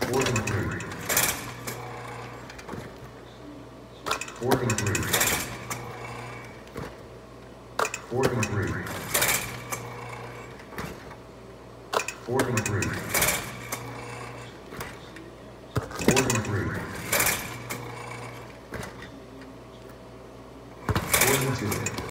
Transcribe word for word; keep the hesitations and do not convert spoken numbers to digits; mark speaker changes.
Speaker 1: Fourth and three. Fourth and three. Fourth and three. Fourth and three. Fourth and three. Fourth and two.